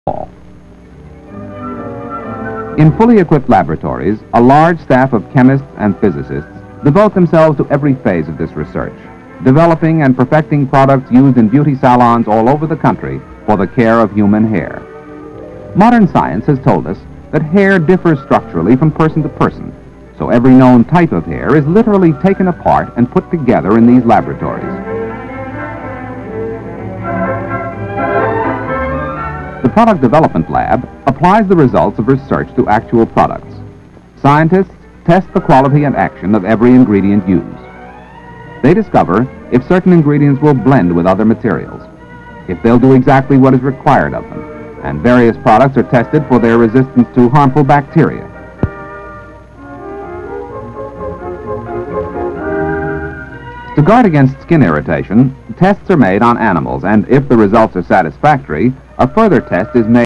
In fully equipped laboratories, a large staff of chemists and physicists devote themselves to every phase of this research, developing and perfecting products used in beauty salons all over the country for the care of human hair. Modern science has told us that hair differs structurally from person to person, so every known type of hair is literally taken apart and put together in these laboratories. The Product Development Lab applies the results of research to actual products. Scientists test the quality and action of every ingredient used. They discover if certain ingredients will blend with other materials, if they'll do exactly what is required of them, and various products are tested for their resistance to harmful bacteria. To guard against skin irritation, tests are made on animals, and if the results are satisfactory, a further test is made